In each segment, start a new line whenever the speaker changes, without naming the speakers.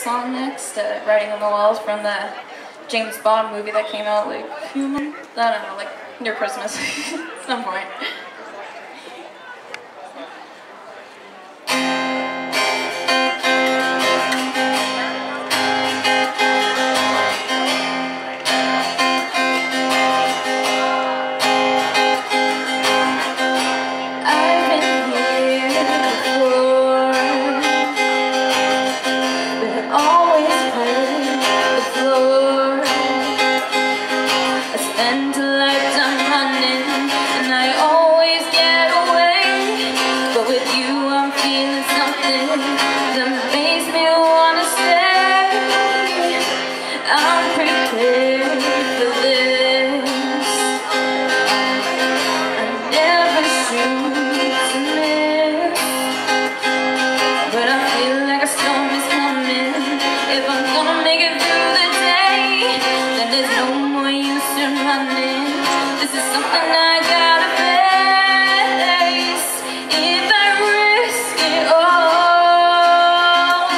song next, Writing on the Walls, from the James Bond movie that came out like a few months, I don't know, like near Christmas, at some point.
This is something I gotta face. If I risk it all,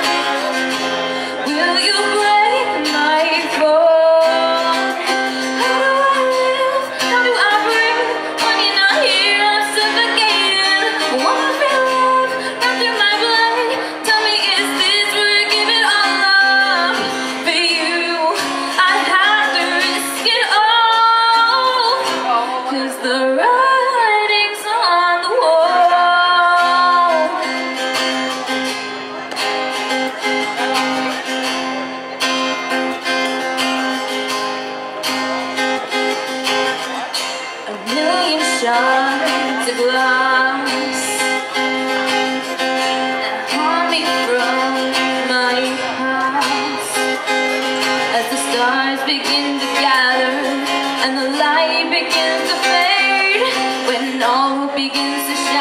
will you break my fall? How do I live? How do I breathe? When you're not here, I'm suffocating. I wanna feel love run through my blood. Tell me, is this worth giving all up? For you, I have to risk it all. The writing's on the wall. A million shards of glass that haunt me from my past, as the stars begin to gather and the light begins to fade, when all begins to shine.